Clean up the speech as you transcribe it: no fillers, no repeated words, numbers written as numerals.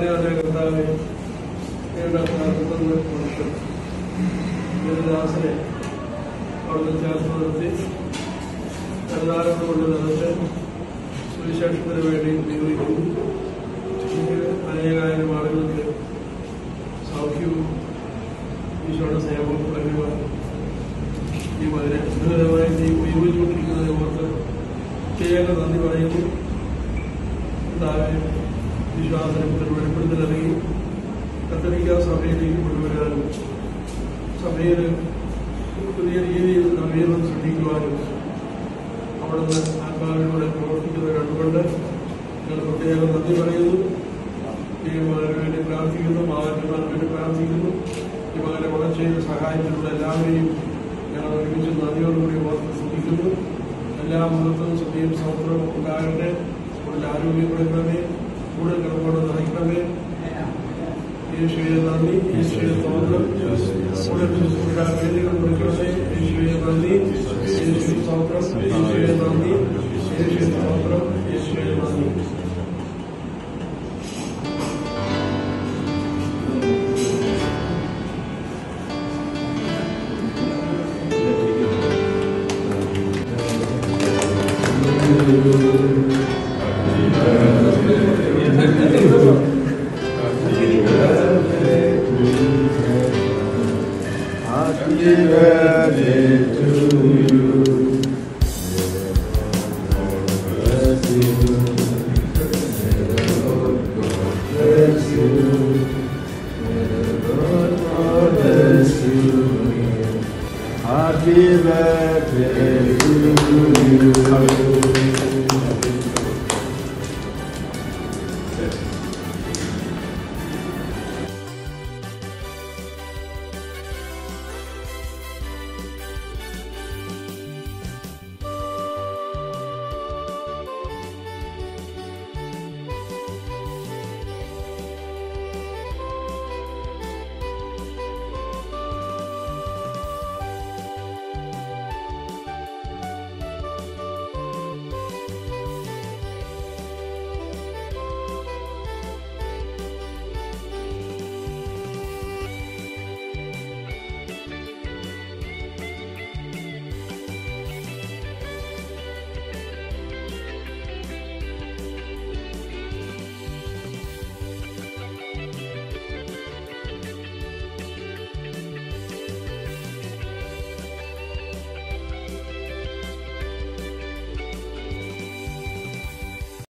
കർത്താവെ വർഷം ദാസനെ അവിടുന്ന് ചേർത്ത് നിർത്തി കരുതാരങ്ങൾ കൊണ്ട് നിറച്ച് സുവിശേഷത്തിന് വേണ്ടി നിയോഗിക്കുന്നു. അനേകായിരം ആളുകൾക്ക് സൗഖ്യവും ഈശോയുടെ സേവവും വരുവാൻ ഈ വളരെ അത്ഭുതമായി നീ ഉപയോഗിച്ചുകൊണ്ടിരിക്കുന്നതിനെ ഓർത്ത് പ്രത്യേക നന്ദി പറയുന്നു. കർത്താവെ വിശ്വാസത്തിൽ വെളിപ്പെടുത്തൽ നൽകി കത്തോലിക്ക സഭയിലേക്ക് കൊണ്ടുവരാനും സഭയിൽ പുതിയ രീതിയിൽ നവീകരണം സൃഷ്ടിക്കുവാനും അവിടുന്ന് ആത്മാവിലൂടെ പ്രവർത്തിക്കുന്നത് കണ്ടുകൊണ്ട് ഞങ്ങൾ പ്രത്യേകം നന്ദി പറയുന്നു. ഈ മകന് വേണ്ടി പ്രാർത്ഥിക്കുന്നു, മാതാപിതാക്കൾക്ക് വേണ്ടി പ്രാർത്ഥിക്കുന്നു. ഈ മകനെ വളർച്ചയിൽ സഹായിച്ചിട്ടുള്ള എല്ലാവരെയും ഞങ്ങൾ ഒരുമിച്ച് നന്ദിയോടുകൂടി ഓർത്ത് ശ്രദ്ധിക്കുന്നു. എല്ലാ മതത്തിനും ശ്രദ്ധയും സൗഹൃദവും ഉണ്ടാകട്ടെ. കൂടുതൽ ആരോഗ്യപ്പെടുത്തണമേ, കൂടുതൽ കർമ്മോടെ നയിക്കണമേ. യേശുവേ നന്ദി, യേശുവേ സ്തോത്രം. വേദികൾ കൊടുക്കണമേ. യേശുവേ നന്ദി, യേശുവേ സ്തോത്രം. യേശുവേ നന്ദി, യേശുവേ സ്തോത്രം. യേശുവേ നന്ദി. Happy birthday to you.